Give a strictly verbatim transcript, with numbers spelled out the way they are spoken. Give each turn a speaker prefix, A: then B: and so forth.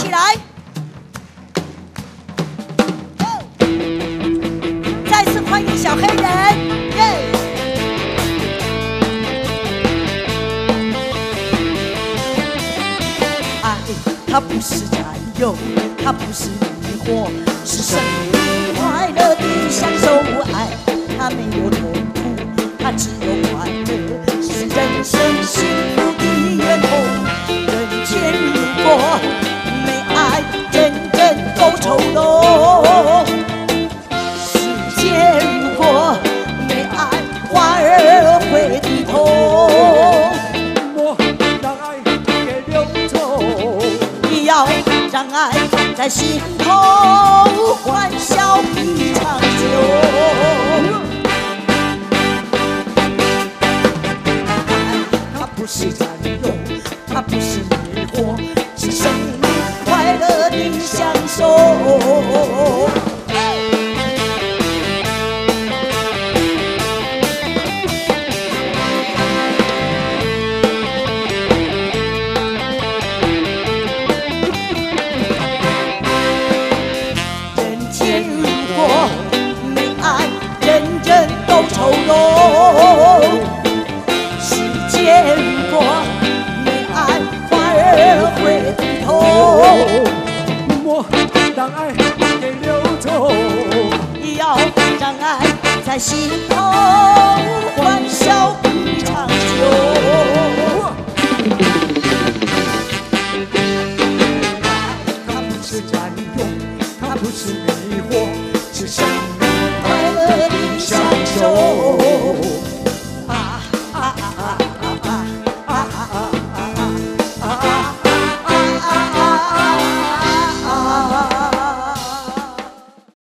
A: 起来！再次欢迎小黑人，耶！爱，它不是占有，它不是迷惑，是生命快乐的享受。爱，它没有痛苦，它只有快乐，是人生幸福的源头。人间如果没爱，人人都丑陋；世界如果没爱，花儿会低头。
B: 莫让爱给流走，
A: 你要让爱在心头欢笑比长久。它不是占有，它不是迷惑，是生命快乐的享受。人间如果没爱，人人都丑陋；世界如果没爱，花儿会低头。
B: 莫让爱给流走，
A: 要让爱在心头